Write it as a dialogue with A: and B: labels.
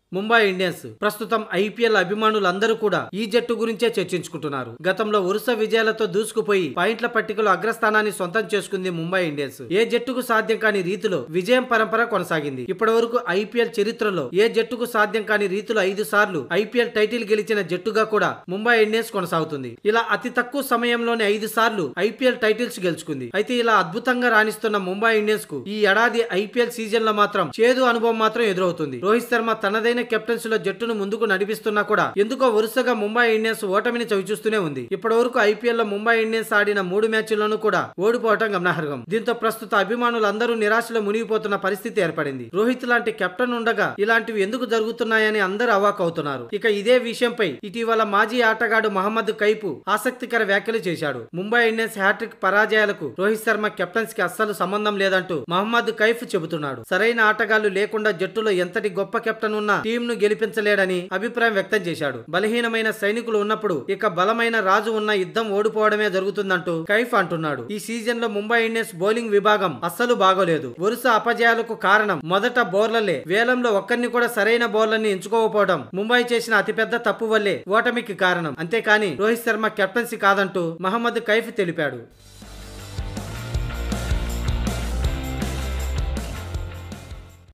A: Mumbai Indians ప్రస్తుతం IPL అభిమానులందరూ కూడా ఈ జట్టు గురించే చర్చించుకుంటున్నారు. గతంలో వరుస విజయాలతో దూసుకుపోయి పాయింట్ల పట్టికలో అగ్రస్థానాన్ని సొంతం చేసుకుంది ముంబై ఇండియన్స్. ఏ జట్టుకు సాధ్యం కాని రీతిలో విజయం పరంపర కొనసాగింది. ఇప్పటి వరకు ఐపీఎల్ చరిత్రలో ఏ జట్టుకు సాధ్యం కాని రీతిలో 5 సార్లు ఐపీఎల్ టైటిల్ గెలిచిన జట్టుగా కూడా ముంబై ఇండియన్స్ కొనసాగుతుంది. ఇలా అతి తక్కువ సమయంలోనే 5 సార్లు ఐపీఎల్ టైటిల్స్ గెలుచుకుంది. అయితే ఇలా అద్భుతంగా రాణిస్తున్న ముంబై ఇండియన్స్ కు ఈ ఏడాది ఐపీఎల్ సీజన్ లో మాత్రం చేదు అనుభవం మాత్రం ఎదురవుతుంది. రోహిత్ శర్మ తనదైన కెప్టెన్సీలో జట్టును ముందుకు నడిపిస్తున్నా కూడా ఎందుకో వరుసగా ముంబై ఇండియన్స్ ఓటమిని చవిచూస్తూనే ఉంది. ఇప్పటి వరకు ఐపీఎల్ లో ముంబై ఇండియన్స్ ఆడిన 3 మ్యాచ్ల్లోనూ కూడా ఓడిపోవటం గమనార్హం. దీంతో ప్రస్తుత అభిమానులందరూ నిరాశలో మునిగిపోతున్న పరిస్థితి ఏర్పడింది. రోహిత్ లాంటి కెప్టెన్ ఉండగా ఇలాంటివి ఎందుకు జరుగుతున్నాయని అందరూ అవాక్ అవుతున్నారు. ఇక ఇదే విషయంపై ఇటీవల మాజీ ఆటగాడు మహమ్మద్ కైఫ్ ఆసక్తికర వ్యాఖ్యలు చేశాడు. ముంబై ఇండియన్స్ హ్యాట్రిక్ పరాజయాలకు రోహిత్ శర్మ కెప్టెన్స్ కి అస్సలు సంబంధం లేదంటూ మహమ్మద్ కైఫ్ చెబుతున్నాడు. సరైన ఆటగాళ్లు లేకుండా జట్టులో ఎంతటి గొప్ప కెప్టెన్ ఉన్నా టీమ్ ను గెలిపించలేడని అభిప్రాయం వ్యక్తం చేశాడు. బలహీనమైన సైనికులు ఉన్నప్పుడు ఇక బలమైన రాజు ఉన్న యుద్ధం ఓడిపోవడమే జరుగుతుందంటూ కైఫ్ అంటున్నాడు. ఈ సీజన్ లో ముంబై ఇండియన్స్ బౌలింగ్ విభాగం అస్సలు బాగోలేదు. వరుస అపజయాలకు కారణం మొదట బౌలర్లే. వేలంలో ఒక్కరిని కూడా సరైన బౌలర్ని ఎంచుకోకపోవడం ముంబై చేసిన అతిపెద్ద తప్పు వల్లే ఓటమికి కారణం. అంతేకాని రోహిత్ శర్మ కెప్టెన్సీ కాదంటూ మహమ్మద్ కైఫ్ తెలిపాడు.